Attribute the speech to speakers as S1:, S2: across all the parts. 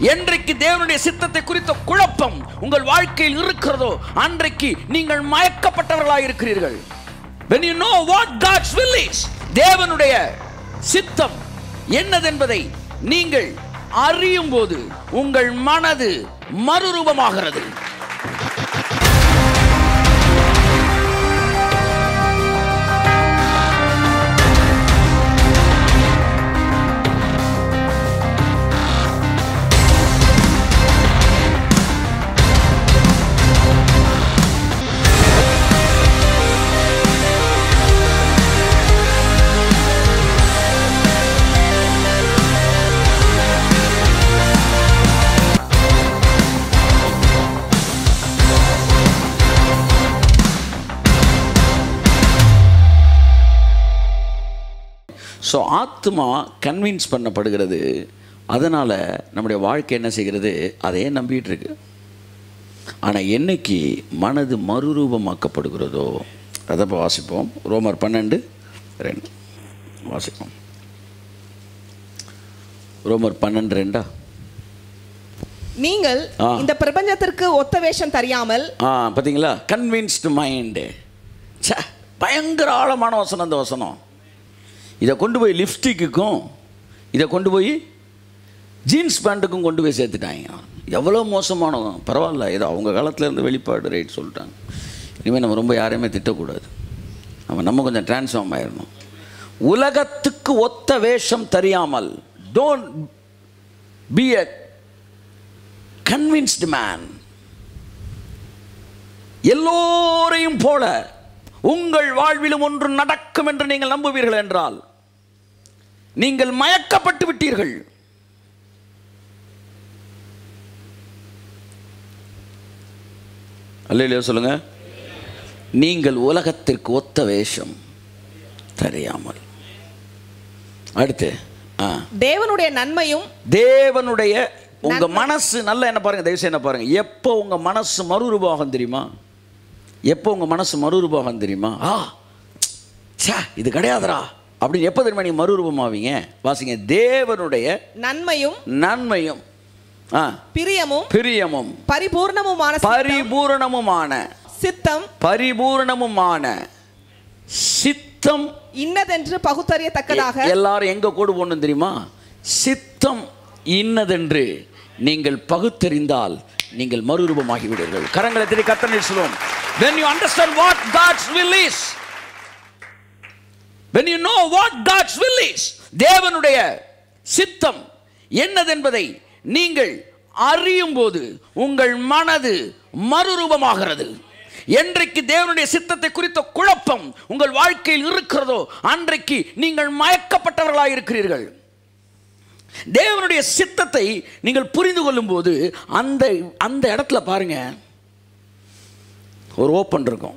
S1: என்றைக்கு தேவனுடைய சித்தத்தை குறித்த குழப்பம் உங்கள் வாழ்க்கையில் இருக்கிறதோ அன்றைக்கு நீங்கள் மயக்கப்பட்டவர்களாக இருக்கிறீர்கள். When you know what God's will is, தேவனுடைய சித்தம் என்னதென்பதை நீங்கள் அறியும் போது உங்கள் மனது மறுரூபமாகிறது. ஸோ ஆத்மா கன்வின்ஸ் பண்ணப்படுகிறது. அதனால் நம்முடைய வாழ்க்கை என்ன செய்கிறது? அதையே நம்பிட்டு இருக்கு. ஆனால் என்னைக்கு மனது மறுரூபமாக்கப்படுகிறதோ அதை இப்போ வாசிப்போம். ரோமர் 12:2 வாசிப்போம். ரோமர் 12:2.
S2: நீங்கள் இந்த பிரபஞ்சத்திற்கு ஒத்த வேஷம் தெரியாமல்.
S1: பார்த்தீங்களா? Convinced mind. பயங்கர ஆழமான வசனம் அந்த வசனம். இதை கொண்டு போய் லிப்ஸ்டிக்குக்கும் இதை கொண்டு போய் ஜீன்ஸ் பேண்ட்டுக்கும் கொண்டு போய் சேர்த்துட்டாங்க. எவ்வளோ மோசமான. பரவாயில்ல, ஏதோ அவங்க காலத்துலேருந்து வெளிப்பாடு ரைட் சொல்லிட்டாங்க. இனிமேல் நம்ம ரொம்ப யாரையுமே திட்டக்கூடாது. நம்ம கொஞ்சம் டிரான்ஸ்ஃபார்ம் ஆயிடணும். உலகத்துக்கு ஒத்த வேஷம் தெரியாமல், don't be a convinced man. எல்லோரையும் போல உங்கள் வாழ்விலும் ஒன்று நடக்கும் என்று நீங்கள் நம்புவீர்கள் என்றால் நீங்கள் மயக்கப்பட்டு விட்டீர்கள். அல்லேலூயா சொல்லுங்க. நீங்கள் உலகத்திற்கு ஒத்த வேஷம் தெரியாமல். அடுத்து
S2: தேவனுடைய நன்மையும்,
S1: தேவனுடைய உங்க மனசு நல்லா என்ன பாருங்க, தயவுசெய்து என்ன பாருங்க. எப்போ உங்க மனசு மறுரூபமாகும் தெரியுமா? எப்போ உங்க மனசு மறுரூபமாகும் தெரியுமா? இது கிடையாதுரா அப்படின்னு எப்போ தெரியுமா நீங்க மறுரூபமாவீங்க? வாசிங்க. தேவனுடைய
S2: நன்மையும்
S1: நன்மையும்
S2: பிரியமும்
S1: பிரியமும்
S2: பரிபூர்ணமுமான சித்தம்
S1: பரிபூர்ணமுமான சித்தம்
S2: இன்னதென்று பகுத்தறியத்தக்கதாக. எல்லாரும்
S1: எங்க கூடு போகணும் தெரியுமா? சித்தம் இன்னதென்று நீங்கள் பகுத்தறிந்தால் நீங்கள் மறுரூபமாகி விடுவீர்கள். கரங்களை திரை கர்த்தரை சொல்லுவோம். When you understand what God's will is, when you know what God's will is, தேவனுடைய சித்தம் என்னதென்பதை நீங்கள் அறியும் போது உங்கள் மனது மறுரூபமாகிறது. என்றைக்கு தேவனுடைய சித்தத்தை குறித்த குழப்பம் உங்கள் வாழ்க்கையில் இருக்கிறதோ அன்றைக்கு நீங்கள் மயக்கப்பட்டவர்களாக இருக்கிறீர்கள். தேவனுடைய சித்தத்தை நீங்கள் புரிந்து கொள்ளும் போது அந்த அந்த இடத்துல பாருங்க ஒரு ஓப்பன் இருக்கும்.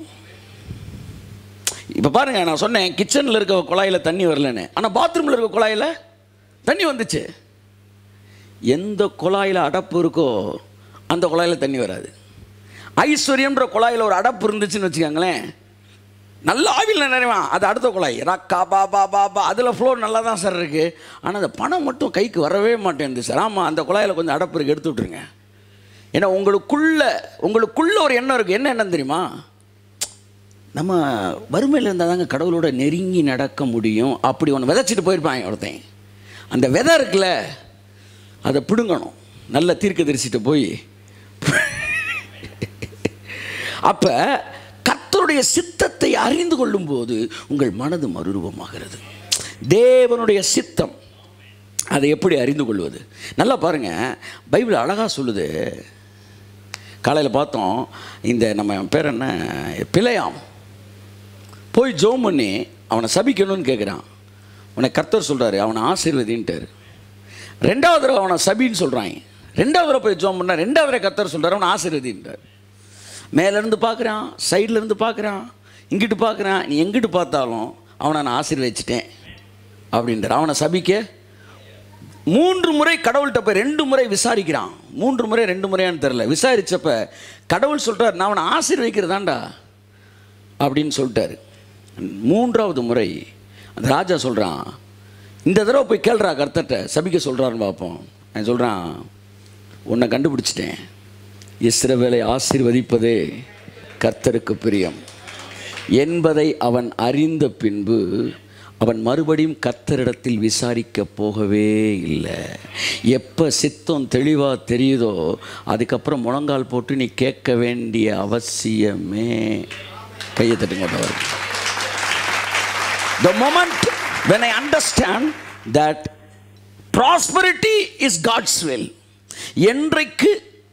S1: இப்போ பாருங்க, நான் சொன்னேன் கிச்சனில் இருக்க குழாயில் தண்ணி வரலன்னு, ஆனால் பாத்ரூமில் இருக்க குழாயில் தண்ணி வந்துச்சு. எந்த குழாயில் அடப்பு இருக்கோ அந்த குழாயில் தண்ணி வராது. ஐஸ்வர்யம்ன்ற குழாயில் ஒரு அடப்பு இருந்துச்சுன்னு வச்சுக்கோங்களேன், நல்ல ஆவியில் நிறைவா அது அடுத்த குழாய் ரக்கா பாபா பாபா அதில் ஃப்ளோர் நல்லா தான் சார் இருக்குது, ஆனால் அந்த பணம் மட்டும் கைக்கு வரவே மாட்டேங்குது சார். ஆமாம், அந்த குழாயில் கொஞ்சம் அடப்பு இருக்குது, எடுத்து விட்ருங்க. ஏன்னா உங்களுக்குள்ள ஒரு எண்ணம் இருக்குது. என்ன எண்ணம் தெரியுமா? நம்ம வறுமையில் இருந்தால் தாங்க கடவுளோட நெருங்கி நடக்க முடியும். அப்படி ஒன்று விதைச்சிட்டு போயிருப்பாங்க ஒருத்தன். அந்த விதை இருக்குல்ல, அதை பிடுங்கணும். நல்ல தீர்க்க தரிசிட்டு போய் அப்போ கர்த்தருடைய சித்தத்தை அறிந்து கொள்ளும் போது உங்கள் மனது மறுரூபமாகிறது. தேவனுடைய சித்தம் அதை எப்படி அறிந்து கொள்வது? நல்லா பாருங்க, பைபிள் அழகாக சொல்லுது. காலையில் பார்த்தோம், இந்த நம்ம பேர் என்ன, பிழையாம் போய் ஜோம் பண்ணி அவனை சபிக்கணும்னு கேட்குறான். உன்னை கர்த்தர் சொல்கிறாரு அவனை ஆசீர்வதின்ட்டார். ரெண்டாவது தடவை அவனை சபின்னு சொல்கிறாங்க. ரெண்டாவது தடவை போய் ஜோம் பண்ணால் ரெண்டாவது தடவை கர்த்தர் சொல்கிறார் அவனை ஆசீர்வதின்ட்டார். மேலேருந்து பார்க்குறான், சைட்லேருந்து பார்க்குறான், இங்கிட்டு பார்க்குறான். நீ எங்கிட்டு பார்த்தாலும் அவனை நான் ஆசீர்வதிச்சிட்டேன் அப்படின்றார். அவனை சபிக்க 3 முறை கடவுள்கிட்ட போய் 2 முறை விசாரிக்கிறான். 3 முறை 2 முறையான்னு தெரில. விசாரித்தப்ப கடவுள் சொல்கிறார் நான் அவனை ஆசீர்வதிக்கிறதாண்டா அப்படின்னு சொல்லிட்டாரு. 3வது முறை அந்த ராஜா சொல்கிறான், இந்த தடவை போய் கேள்றா கர்த்தர்கிட்ட சபிக்க சொல்கிறான்னு பார்ப்போம். அவன் சொல்கிறான், உன்னை கண்டுபிடிச்சிட்டேன். இஸ்ரவேலை ஆசீர்வதிப்பதே கர்த்தருக்கு பிரியம் என்பதை அவன் அறிந்த பின்பு அவன் மறுபடியும் கர்த்தரிடத்தில் விசாரிக்க போகவே இல்லை. எப்போ சித்தம் தெளிவாக தெரியுதோ அதுக்கப்புறம் முழங்கால் போட்டு நீ கேட்க வேண்டிய அவசியமே. கையை தட்டுங்க. The moment when I understand that prosperity is God's will, என்றைக்கு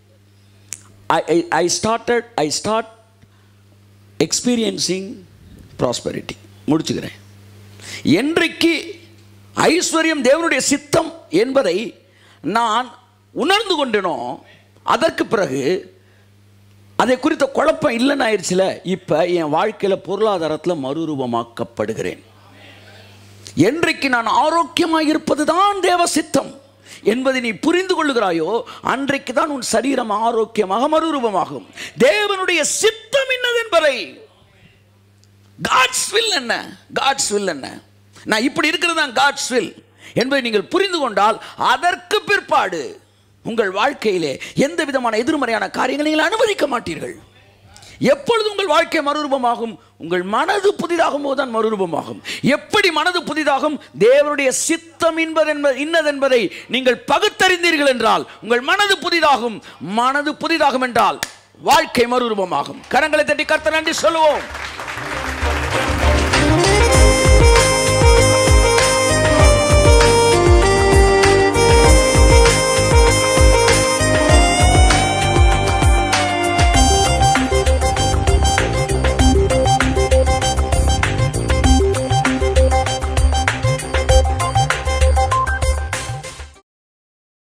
S1: I start experiencing prosperity. முடிச்சுக்கிறேன். என்றைக்கு ஐஸ்வர்யம் தேவனுடைய சித்தம் என்பதை நான் உணர்ந்து கொண்டேனோ அதற்கு பிறகு அதை குறித்த குழப்பம் இல்லைன்னு ஆயிடுச்சுல. இப்போ என் வாழ்க்கையில் பொருளாதாரத்தில் மறுரூபமாக்கப்படுகிறேன். என்றைக்கு நான் ஆரோக்கியமாக இருப்பது தான் தேவ சித்தம் என்பதை நீ புரிந்து கொள்ளுகிறாயோ அன்றைக்கு தான் உன் சரீரம் ஆரோக்கியமாக மறுரூபமாகும். தேவனுடைய சித்தம் என்னது என்பதை, காட்ஸ் வில் என்ன, காட்ஸ் வில் என்ன, நான் இப்படி இருக்கிறது தான் காட்ஸ் வில் என்பதை நீங்கள் புரிந்து கொண்டால் அதற்கு பிற்பாடு உங்கள் வாழ்க்கையிலே எந்த விதமான எதிர்மறையான காரியங்களை நீங்கள் அனுமதிக்க மாட்டீர்கள். எப்பொழுது உங்கள் வாழ்க்கை மறுரூபமாகும்? உங்கள் மனது புதிதாகும் போதுதான் மறுரூபமாகும். எப்படி மனது புதிதாகும்? தேவனுடைய சித்தம் இன்னதென்பதை நீங்கள் பகுத்தறிந்தீர்கள் என்றால் உங்கள் மனது புதிதாகும். மனது புதிதாகும் என்றால் வாழ்க்கை மறுரூபமாகும். கரங்களை தட்டி கர்த்தர் நன்றி சொல்லுவோம்.